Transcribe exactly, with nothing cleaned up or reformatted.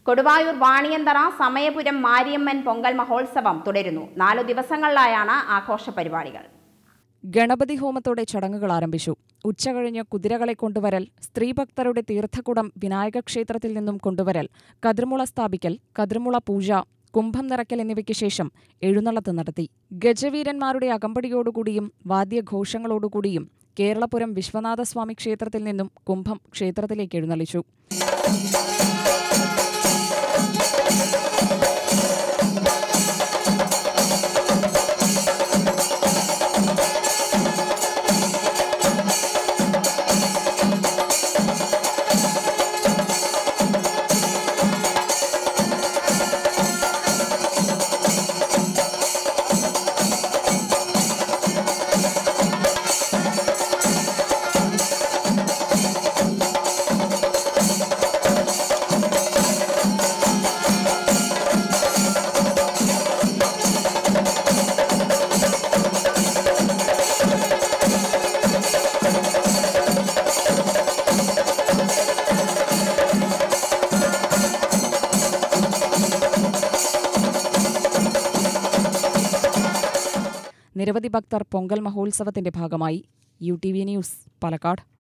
കൊടുവായൂർ വാണിയന്തറ സമയപുരം മാരിയമ്മൻ പൊങ്കൽ മഹോത്സവം തുടരുന്നു. നാലു ദിവസങ്ങളിലായാണ് ആഘോഷ പരിപാടികൾ. ഗണപതി ഹോമത്തോടെ ചടങ്ങുകൾ ആരംഭിച്ചു. ഉച്ചകഴിഞ്ഞ് കുതിരകളെ കൊണ്ടുവരൽ, സ്ത്രീഭക്തരുടെ തീർത്ഥക്കുടം വിനായക ക്ഷേത്രത്തിൽ നിന്നും കൊണ്ടുവരൽ, കതിർമുള സ്ഥാപിക്കൽ, കതിർമുള പൂജ, കുംഭം നിറയ്ക്കൽ എന്നിവയ്ക്ക് ശേഷം എഴുന്നള്ളത്ത് നടത്തി. ഗജവീരന്മാരുടെ അകമ്പടിയോടുകൂടിയും വാദ്യഘോഷങ്ങളോടുകൂടിയും കേരളപുരം വിശ്വനാഥസ്വാമി ക്ഷേത്രത്തിൽ നിന്നും കുംഭം ക്ഷേത്രത്തിലേക്ക് എഴുന്നള്ളിച്ചു. നിരവധി ഭക്തർ പൊങ്കൽ മഹോത്സവത്തിന്റെ ഭാഗമായി. U T V news, Palakkad.